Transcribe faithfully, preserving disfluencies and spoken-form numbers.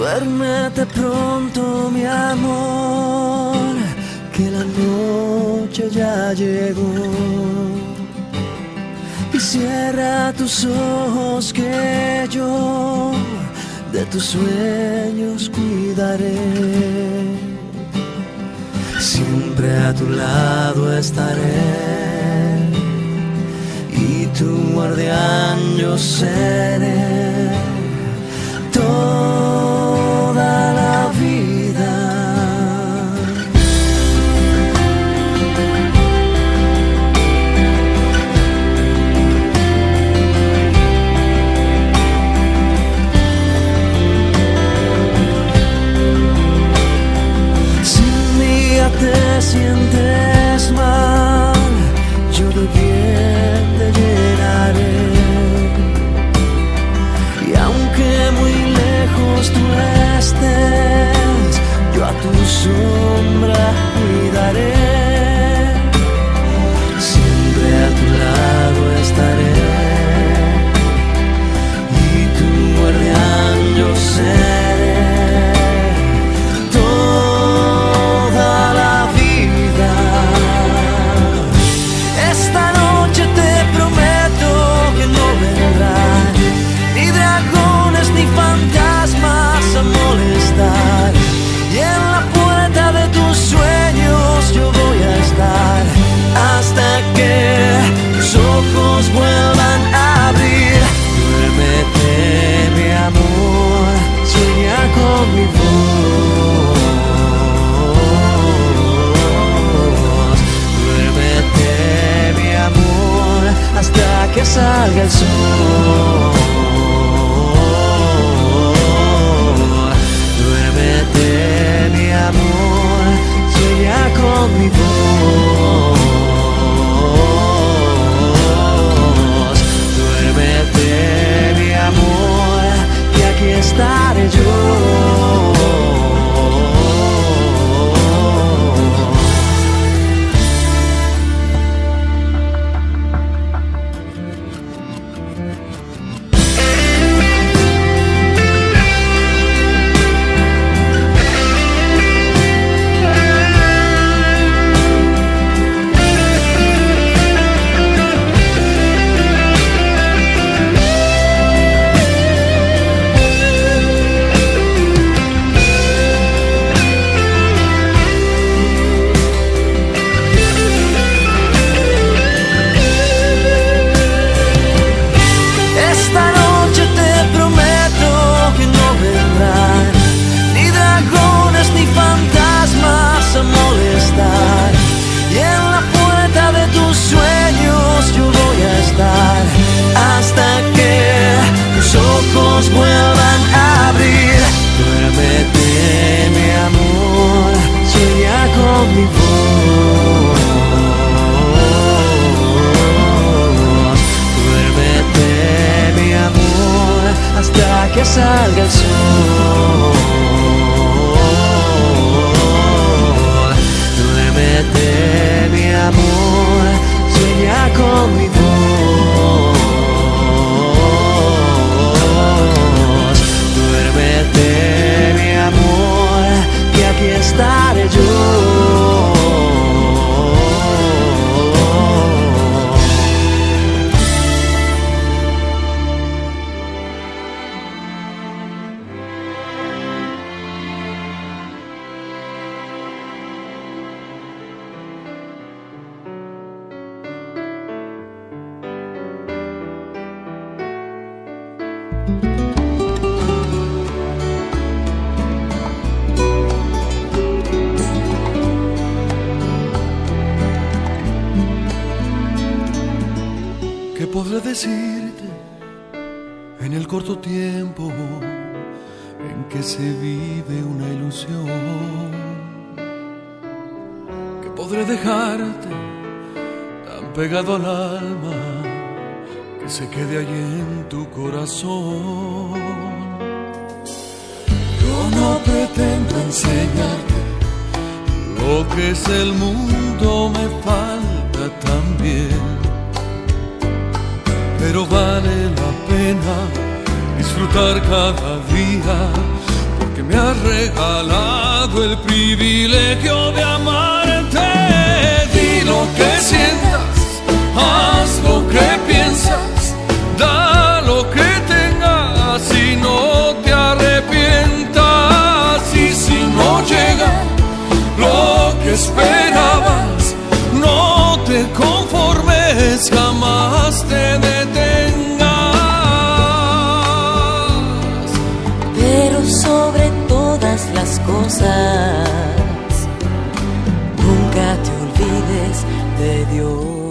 Duérmete pronto, mi amor, que la noche ya llegó. Y cierra tus ojos que yo de tus sueños cuidaré. Siempre a tu lado estaré y tu guardián yo seré toda la vida. Si un día te sientes mal, yo de bien te llenaré. Y aunque muy lejos tú estés, yo a tu sombra cuidaré. Siempre a tu lado estaré y tu guardián yo seré toda la vida. Esta noche te prometo que no vendrán ni dragones ni fantasmas a molestar. Y en la puerta de tus sueños yo voy a estar hasta que tus ojos vuelvan a abrir. Duérmete, mi amor, sueña con mi voz. Duérmete, mi amor, hasta que salga el sol. Duérmete, mi amor, sueña con mi voz. Duérmete, mi amor, que aquí estaré yo. Vuelvan a abrir. Duérmete, mi amor, sueña con mi voz. Duérmete, mi amor, hasta que salga el sol. Duérmete, mi amor, sueña con mi voz. Duérmete, mi amor, que aquí estaré yo. ¿Qué podré decirte en el corto tiempo en que se vive una ilusión? ¿Qué podré dejarte tan pegado al alma que se quede allí en tu corazón? Yo no pretendo enseñarte lo que es el mundo, me falta también. Pero vale la pena disfrutar cada día, porque regalado el privilegio de amarte. Di lo que sientas, haz lo que piensas, da lo que tengas y no te arrepientas. Y si no llega lo que esperabas, no te conformes, jamás te detengas. Pero sobre todas las cosas, nunca te olvides de Dios.